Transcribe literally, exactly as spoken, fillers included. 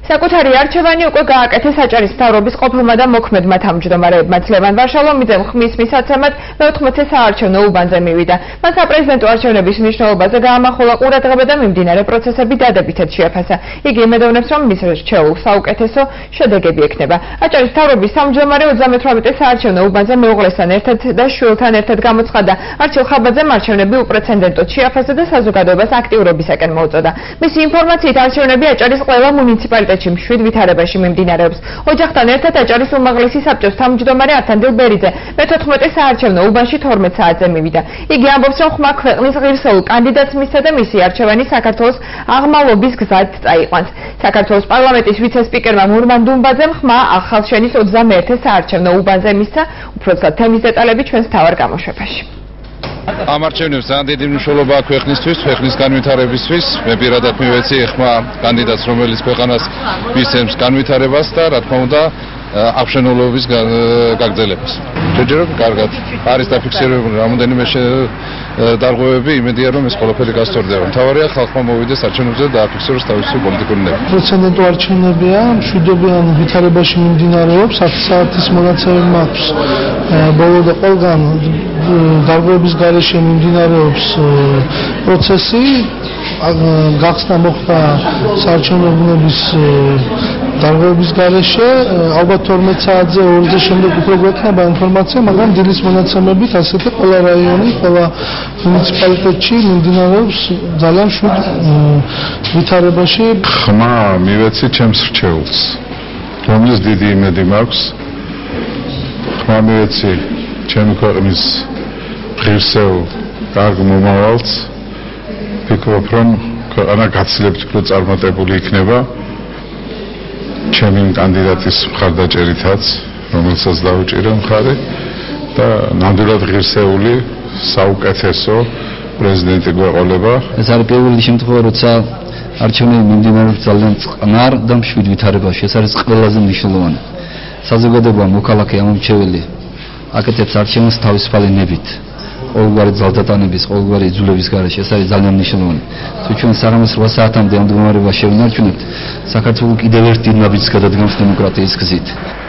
საკუთარი არჩევანი უკვე გააკეთეს აჭარის მთავრობის ყოფილმა და მოქმედმა თავმჯდომარეებმა. ლევან ვარშალომიძემ ხმის მისაცემად მეოთხმოცე საარჩევნო უბანზე მივიდა. მან საპრეზიდენტო არჩევნების მნიშვნელობაზე გაამახვილა ყურადღება და მიმდინარე პროცესები დადებითად შეაფასა. იგი იმედოვნებს, რომ მის რჩეულ საუკეთესო შედეგები ექნება. აჭარის მთავრობის თავმჯდომარე ოცდამეთვრამეტე საარჩევნო უბანზე მეუღლესთან ერთად და შვილთან ერთად გამოცხადდა. არჩილ ხაბაძემ არჩევნები უპრეცედენტოდ შეაფასა და საზოგადოებას აქტიურობისაკენ მოუწოდა. მისი ინფორმაციით არჩევნები აჭარის ყველა მუნიციპალიტეტში მშვიდ ვითარებაში მიმდინარეობს. ოჯახთან ერთად აჭარის უმაღლესი საბჭოს თავმჯდომარე ართანდილ ბერიძე მეთოთხმეტე საარჩევნო უბანში თორმეტ საათზე მივიდა. იგი ამბობს, რომ ხმა ქვეყნის ღირსეულ კანდიდატს მისცა და მისი არჩევანი საქართველოს აღმავლობის გზად წაიყვანს. საქართველოს პარლამენტის ვიცე-სპიკერმა მურმან დუმბაძემ ხმა ახალშენის ოცდამეერთე საარჩევნო უბანზე მისცა. უბრალოდ თემის დეტალები ჩვენს მთავარ გამოშვებაში. ამ არჩევნებს ძალიან დიდი მნიშვნელობა აქვს ქვეყნისთვის, ქვეყნის განვითარებისთვის. მე პირადად მივეცი ხმა კანდიდატს, რომელიც ქვეყანას მისცემს განვითარებას და რა თქმა უნდა აღშენულობის გაგრძელებას. ჯერჯერობით კარგად არის დაფიქსირებული რამოდენიმე დარღვევები, იმედია რომ ეს ყველაფერი გასწორდება. მთავარია ხალხმა მოვიდეს არჩევნებზე და დააფიქსიროს თავისი პოლიტიკური ნები. პრეცედენტო არჩევნებია, მშვიდობიან ვითარებაში მიმდინარეობს, ათი საათის მონაცემები მაქვს. ბოლო და ყველგან დარღვევების გარეშე მიმდინარეობს პროცესი. გახსნა მოხდა საარჩევნოების დარღვევების გარეშე, ალბათ თორმეტ საათზე ორზე შემდეგ უფრო გვექნება ინფორმაცია, მაგრამ დილის მონაცემებით ასეთი ყველა რაიონი, ყველა მუნიციპალიტეტში მიმდინარეობს ძალიან მშვიდ ვითარებაში. ხმა მივეცი ჩემს რჩეულს, რომელიც დიდი იმედი მაქვს. ხმა მივეცი ჩემი ქვეყნის ღირსეულ კარგ მომავალს. ვფიქრობ, რომ ქვეყანა გაცილებით უფრო წარმატებული იქნება ჩემი კანდიდატის მხარდაჭერითაც, რომელსაც დავუჭირე მხარი და ნამდვილად ღირსეული საუკეთესო პრეზიდენტი გვეყოლება. ეს არის პირველი შემთხვევა, როცა არჩევნები მიმდინარეობს ძალიან წყნარ და მშვიდ ვითარებაში. ეს არის ყველაზე მნიშვნელოვანი. საზოგადოება მოქალაქე ამომრჩეველი აკეთებს არჩევნებს თავისუფალი ნებით. ყოველგვარი ძალდატანების, ყოველგვარი იძულების გარეშე ეს არის ძალიან მნიშვნელოვანი. თუ ჩვენ საღამოს რვა საათამდე ამ მდგომარეობას შევინარჩუნებთ, საქართველო კიდევ ერთ დიდ ნაბიჯს გადადგამს დემოკრატიის გზით.